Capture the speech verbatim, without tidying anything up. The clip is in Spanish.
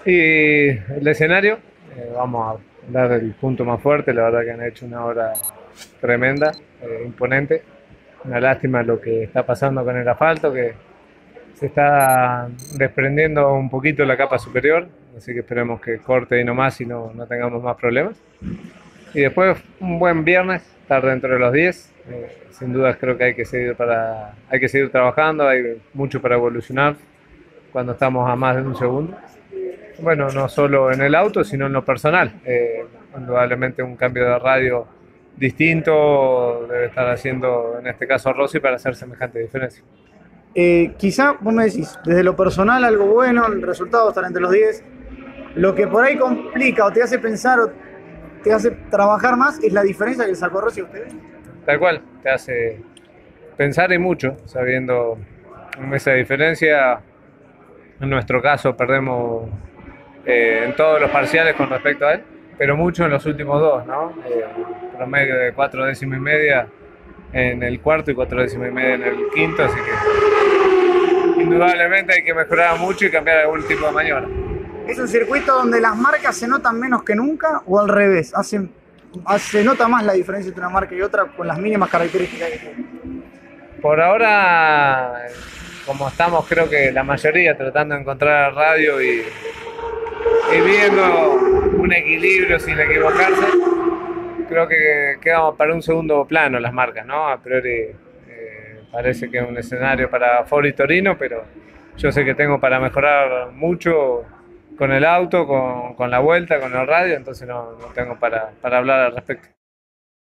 Y el escenario, eh, vamos a dar el punto más fuerte, la verdad que han hecho una obra tremenda, eh, imponente. Una lástima lo que está pasando con el asfalto, que se está desprendiendo un poquito la capa superior, así que esperemos que corte y no más y no, no tengamos más problemas. Y después un buen viernes, estar dentro de los diez. Eh, sin dudas creo que hay que seguir para, hay que seguir trabajando, hay mucho para evolucionar cuando estamos a más de un segundo. Bueno, no solo en el auto, sino en lo personal. Eh, indudablemente un cambio de radio distinto debe estar haciendo, en este caso, Rossi para hacer semejante diferencia. Eh, quizá vos me decís, desde lo personal algo bueno, el resultado estar entre los diez. Lo que por ahí complica o te hace pensar o te hace trabajar más es la diferencia que sacó Rossi a ustedes. Tal cual, te hace pensar y mucho, sabiendo esa diferencia. En nuestro caso perdemos eh, en todos los parciales con respecto a él, pero mucho en los últimos dos, ¿no? Eh, promedio de cuatro décimas y media en el cuarto y cuatro décimas y media en el quinto, así que indudablemente hay que mejorar mucho y cambiar algún tipo de maniobra. ¿Es un circuito donde las marcas se notan menos que nunca o al revés? ¿Hacen, ¿Se nota más la diferencia entre una marca y otra con las mínimas características que tiene? Por ahora, como estamos creo que la mayoría tratando de encontrar radio y, y viendo un equilibrio sin equivocarse, creo que quedamos para un segundo plano las marcas, ¿no? A priori eh, parece que es un escenario para Ford y Torino, pero yo sé que tengo para mejorar mucho con el auto, con, con la vuelta, con el radio, entonces no, no tengo para, para hablar al respecto.